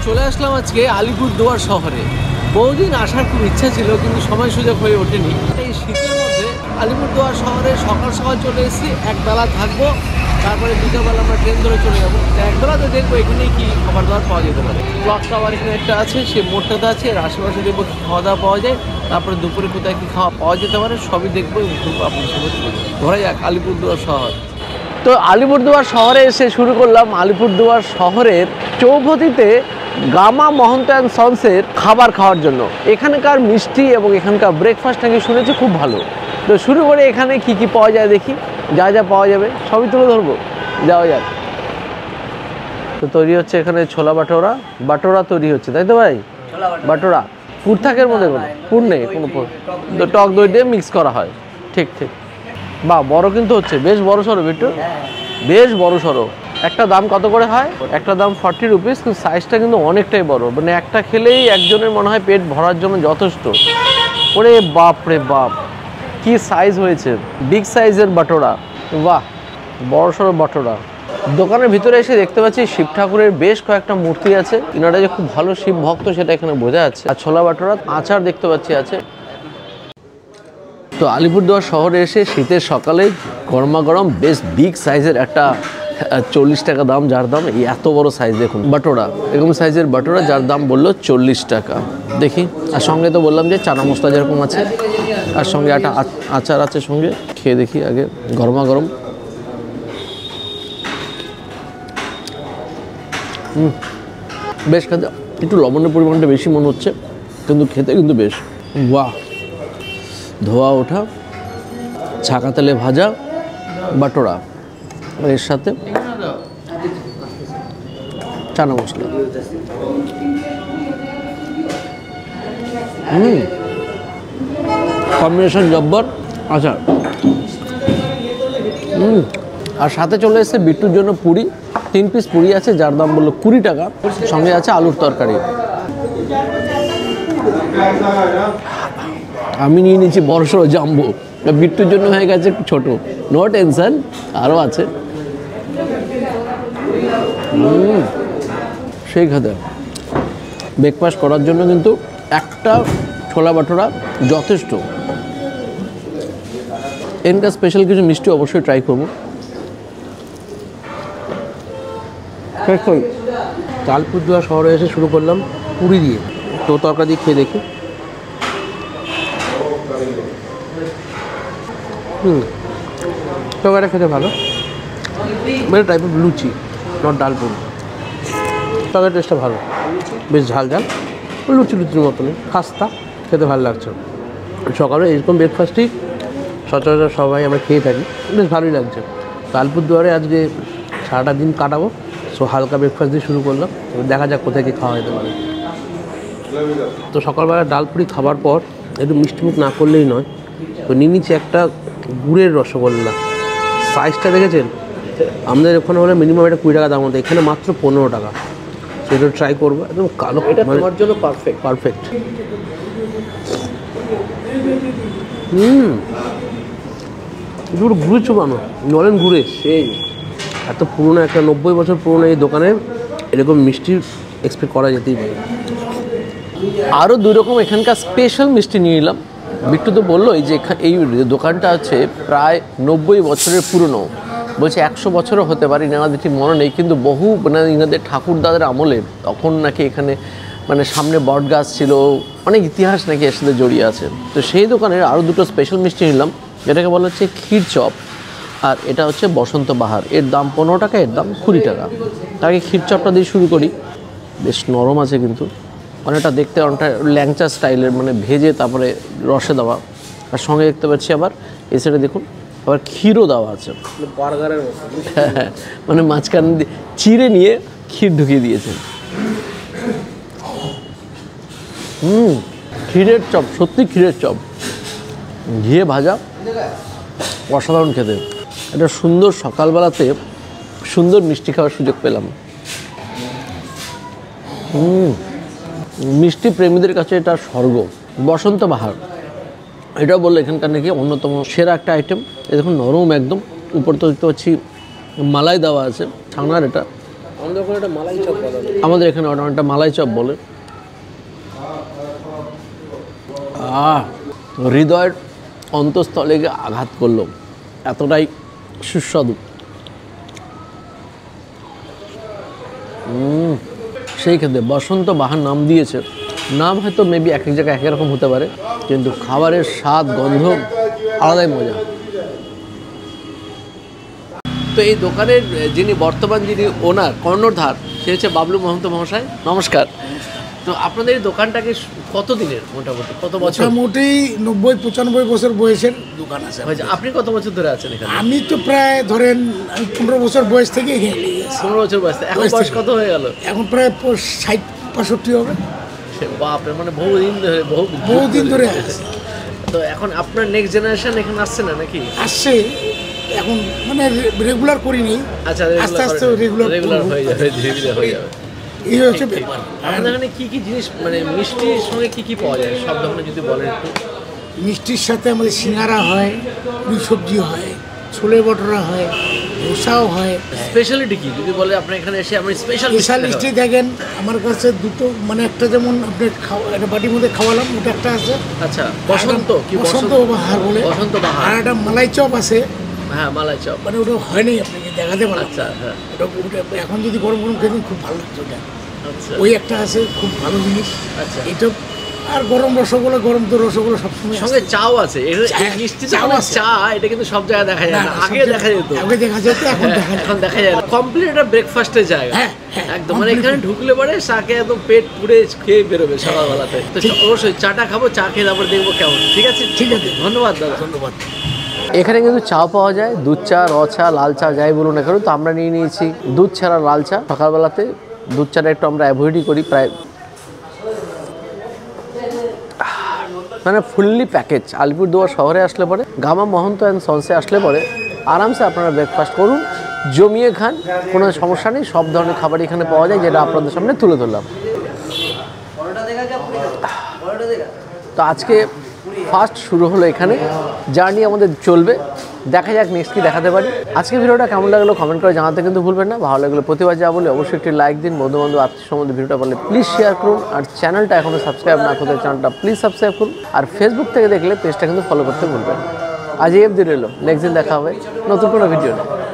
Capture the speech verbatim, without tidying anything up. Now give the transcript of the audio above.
চলে আসলাম আজকে আলিপুরদুয়ার শহরে। বহুদিন আসার খুব ইচ্ছা ছিল, কিন্তু সময় সুযোগ হয়ে ওঠেনি। এই শীতের মধ্যে আলিপুরদুয়ার শহরে সকাল সকাল চলে এসেছি, একবেলা থাকবো, তারপরে বিকেলবেলা আমরা ট্রেন ধরে চলে যাবো। একবেলাতে দেখবো এখানে কি খাবার দাবার পাওয়া যেতে পারে। ক্লক টাওয়ার এখানে একটা আছে, সে মোড়টাতে আছে, এর আশেপাশে দেখবো কি খাওয়া দাওয়া পাওয়া যায়, তারপরে দুপুরে কোথায় কী খাওয়া পাওয়া যেতে পারে সবই দেখবো এবং ঘুরবো আপনার সঙ্গে। ধরা যাক আলিপুরদুয়ার শহর। তো আলিপুরদুয়ার শহরে এসে শুরু করলাম আলিপুরদুয়ার শহরের চৌপতিতে গামা মহন্তা অ্যান্ড সন্সের খাবার খাওয়ার জন্য। এখানকার মিষ্টি এবং এখানকার ব্রেকফাস্ট নাকি শুনেছি খুব ভালো। তো শুরু করে এখানে কি কি পাওয়া যায় দেখি, যা যা পাওয়া যাবে সবই তুলে ধরবো, যাওয়া যাক। তো তৈরি হচ্ছে এখানে ছোলা বাটোরা, বাটোরা তৈরি হচ্ছে, তাই তো ভাই? বাটোরা পুর থাকের মধ্যে কোনো পুর নেই, কোনো পুর, তো টক দই দিয়ে মিক্স করা হয়। ঠিক ঠিক, বাহ, বড় কিন্তু হচ্ছে, বেশ বড় সড়ো বিট্টু, বেশ বড় সড়ো। একটা দাম কত করে হয়? একটা দাম ফর্টি রুপিস, কিন্তু সাইজটা কিন্তু অনেকটাই বড়, মানে একটা খেলেই একজনের মনে হয় পেট ভরার জন্য যথেষ্ট। ওরে বাপ রে বাপ, কি সাইজ হয়েছে, বিগ সাইজের বাটোরা, বাহ, বড় সড়ো বাটোরা। দোকানের ভিতরে এসে দেখতে পাচ্ছি শিব ঠাকুরের বেশ কয়েকটা মূর্তি আছে, ইনারা যে খুব ভালো শিব ভক্ত সেটা এখানে বোঝা যাচ্ছে। আর ছোলা বাটোরা, আচার দেখতে পাচ্ছি আছে। তো আলিপুরদুয়ার শহরে এসে শীতের সকালে গরমা গরম বেশ বিগ সাইজের একটা চল্লিশ টাকা দাম, যার দাম এই এত বড় সাইজ দেখুন বাটোরা, এরকম সাইজের বাটোরা যার দাম বললো চল্লিশ টাকা। দেখি, আর সঙ্গে তো বললাম যে চানা মশলা যেরকম আছে, আর সঙ্গে একটা আচার আছে সঙ্গে, খেয়ে দেখি আগে গরমা গরম। হুম, বেশ খেতে, একটু লবণের পরিমাণটা বেশি মনে হচ্ছে, কিন্তু খেতে কিন্তু বেশ। বাহ, ধোয়া ওঠা ছাকা তেলে ভাজা বাটোরা, এর সাথে চানা মশলা। হুম, কম্বিনেশন জব্বর। আচ্ছা, হুম, আর সাথে চলে এসেছে বিট্টুর জন্য পুরি, তিন পিস পুরি আছে যার দাম বললো কুড়ি টাকা, সঙ্গে আছে আলুর তরকারি। আমি নিয়ে নিয়েছি বড়সড় জাম্বো, বিট্টুর জন্য হয়ে গেছে একটু ছোটো, নো টেনশন, আরও আছে। সেই খাতে ব্রেকফাস্ট করার জন্য কিন্তু একটা ছোলা বাটোরা যথেষ্ট। এনকা স্পেশাল কিছু মিষ্টি অবশ্যই ট্রাই করবো। আলিপুরদুয়ার শহরে এসে শুরু করলাম পুরি দিয়ে, তো তরকারি দিয়ে খেয়ে দেখি। হুম, তরকারিটা খেতে ভালো, বেশ টাইপের লুচি, নট ডাল পুরি। তরকারি টেস্টটা ভালো, বেশ ঝাল ঝাল, লুচি লুচির মতনই খাস্তা, খেতে ভালো লাগছে। সকালে এরকম ব্রেকফাস্টই সচরাচর সবাই আমরা খেয়ে থাকি, বেশ ভালোই লাগছে। তো আলিপুরদুয়ারে আজকে সারাটা দিন কাটাবো, সো হালকা ব্রেকফাস্ট দিয়ে শুরু করলাম, দেখা যাক কোথায় কী খাওয়া যেতে পারে। তো সকালবেলা ডাল পুরি খাবার পর একটু মিষ্টিমুখ না করলেই নয়, তো নিয়ে নিচ্ছি একটা গুড়ের রসগোল্লা। সাইজটা দেখেছেন, আমাদের ওখানে হলে মিনিমাম এটা কুড়ি টাকা দাম মতো, এখানে মাত্র পনেরো টাকা। সেটা ট্রাই করবো, একদম কালো, এটা আমার জন্য পারফেক্ট পারফেক্ট হুম, পুরো গুড়ে চুবানো, নলেন গুড়ে, সেই এত পুরোনো একটা নব্বই বছর পুরোনো এই দোকানে এরকম মিষ্টি এক্সপেক্ট করা যেতেই পারে। আরও দুই রকম এখানকার স্পেশাল মিষ্টি নিয়ে নিলাম। বিট্টু তো বললো এই যে এই দোকানটা আছে প্রায় নব্বই বছরের পুরনো, বলছে একশো বছরও হতে পারে, ইনাদের ঠিক মনে নেই, কিন্তু বহু মানে ইনাদের ঠাকুরদাদের আমলে তখন নাকি এখানে মানে সামনে বট গাছ ছিল, অনেক ইতিহাস নাকি এর সাথে জড়িয়ে আছে। তো সেই দোকানের আরও দুটো স্পেশাল মিষ্টি নিলাম, যেটাকে বলা হচ্ছে ক্ষীর চপ, আর এটা হচ্ছে বসন্ত বাহার। এর দাম পনেরো টাকা, এর দাম কুড়ি টাকা। তাকে ক্ষীর চপটা দিয়ে শুরু করি, বেশ নরম আছে কিন্তু অনেকটা, দেখতে অনেকটা ল্যাংচা স্টাইলের, মানে ভেজে তারপরে রসে দেওয়া। আর সঙ্গে দেখতে পাচ্ছি আবার এই সাইডে দেখুন আবার ক্ষীরও দেওয়া আছে, বার্গারের মতো, হ্যাঁ, মানে মাঝখান দিয়ে চিড়ে নিয়ে ক্ষীর ঢুকিয়ে দিয়েছেন। হুম, ক্ষীরের চপ, সত্যি ক্ষীরের চপ, ঘিয়ে ভাজা, অসাধারণ খেতে। একটা সুন্দর সকালবেলাতে সুন্দর মিষ্টি খাওয়ার সুযোগ পেলাম। হুম, মিষ্টি প্রেমীদের কাছে এটা স্বর্গ। বসন্ত বাহার এটাও বললো এখানকার নাকি অন্যতম সেরা একটা আইটেম। এ দেখুন নরম একদম, উপর তো দেখতে পাচ্ছি মালাই দেওয়া আছে, ছানার, এটা আমাদের ওখানে একটা মালাই চপ বলে, আমাদের এখানে অনেকটা মালাই চপ বলে। আহ হৃদয়ের অন্তঃস্থলে গিয়ে আঘাত করলো, এতটাই সুস্বাদু। সেই ক্ষেত্রে বসন্ত বাহার নাম দিয়েছে, নাম হয়তো মেবি এক এক জায়গায় এক রকম হতে পারে, কিন্তু খাবারের স্বাদ গন্ধ আলাদাই মজা। তো এই দোকানের যিনি বর্তমান যিনি ওনার কর্ণধার, সে হচ্ছে বাবলু মহন্ত মহাশয়। নমস্কার। তো আপনাদের এই দোকানটাকে কত দিনের, মোটামুটি কত বছর? মোটামুটি নব্বই পঁচানব্বই বছর বয়সের দোকান আছে। আপনি কত বছর ধরে আছেন এখানে? আমি তো প্রায় ধরেন পনেরো বছর বয়স থেকে এখানে। পনেরো বছর বয়স। এখন বয়স কত হয়ে গেল? এখন প্রায় ষাট পঁয়ষট্টি হবে। বাপরে, মানে বহুদিন ধরে, বহু বহুদিন ধরে আছে। তো এখন আপনার নেক্সট জেনারেশন এখানে আসছে না নাকি? আসছে, এখন মানে রেগুলার করিনি। আচ্ছা, আস্তে আস্তে রেগুলার রেগুলার হয়ে যাবে, ধীরে ধীরে হয়ে যাবে। এই হচ্ছে ব্যাপার। আপনাদের এখানে কী কী জিনিস, মানে মিষ্টির সঙ্গে কী কী পাওয়া যায় সব ধরনের যদি বলেন একটু? মিষ্টির সাথে আমাদের সিঙ্গারা হয়, পুরি সবজি হয়, ছোলে বটরা হয়, ধোসাও হয়। স্পেশালিটি কি যদি বলে আপনার এখানে এসে? আমি স্পেশাল স্পেশালিস্টই দেখেন আমার কাছে দুটো, মানে একটা যেমন আপনার খাওয়া একটা বাটির মধ্যে খাওয়ালাম, ওটা একটা আছে। আচ্ছা, বসন্ত কি? বসন্ত বাহার বলে বসন্ত বাহার। আর একটা মালাই চপ আছে। হ্যাঁ, মালাই চপ। মানে ওটা হয়নি, আপনাকে দেখাতে পারলাম। আচ্ছা, হ্যাঁ। ওটা ওটা এখন যদি গরম গরম খেতেন খুব ভালো লাগতো ওটা। আচ্ছা, ওই একটা আছে, খুব ভালো জিনিস। আচ্ছা, এটা আর গরম রসগোল্লা, গরম তো রসগোল্লা সবসময় সঙ্গে চাও আছে। মিষ্টি চাও, চা এটা কিন্তু সব জায়গায় দেখা যায় না, আগে দেখা যেত। আগে দেখা যেত, এখন দেখা যায়, এখন দেখা যায় না। কমপ্লিট একটা ব্রেকফাস্টের জায়গা একদম, মানে এখানে ঢুকলে পরে চাকে একদম পেট পুড়ে খেয়ে বেরোবে সকালবেলাতে। তো অবশ্যই চাটা খাবো, চা খেয়ে তারপর দেখবো কেমন। ঠিক আছে, ঠিক আছে, ধন্যবাদ দাদা। ধন্যবাদ। এখানে কিন্তু চা পাওয়া যায়, দুধ চা, র চা, লাল চা, যাই বলুন না কেন। তো আমরা নিয়ে নিয়েছি দুধ ছাড়া লাল চা। সকালবেলাতে দুধ চাটা একটু আমরা অ্যাভয়েডই করি প্রায়, মানে ফুললি প্যাকেজ। আলিপুরদুয়ার শহরে আসলে পরে, গামা মহন্ত অ্যান্ড সন্সে আসলে পরে আরামসে আপনারা ব্রেকফাস্ট করুন, জমিয়ে খান, কোনো সমস্যা নেই। সব ধরনের খাবার এখানে পাওয়া যায়, যেটা আপনাদের সামনে তুলে ধরলাম। তো আজকে ফার্স্ট শুরু হলো এখানে, জার্নি আমাদের চলবে, দেখা যাক নেক্সট কি দেখাতে পারি। আজকে ভিডিওটা কেমন লাগলো কমেন্ট করে জানাতে কিন্তু ভুলবেন না। ভালো লাগলে প্রতিবার যা বলে অবশ্যই একটি লাইক দিন, বন্ধু বান্ধব আত্মীয় সম্বন্ধে ভিডিওটা বললে প্লিজ শেয়ার করুন। আর চ্যানেলটা এখনও সাবস্ক্রাইব না করতে, চ্যানেলটা প্লিজ সাবস্ক্রাইব করুন। আর ফেসবুক থেকে দেখলে পেজটা কিন্তু ফলো করতে ভুলবেন না। আজ এই অবধি রইল, নেক্সট দিন দেখা হবে নতুন কোনো ভিডিও।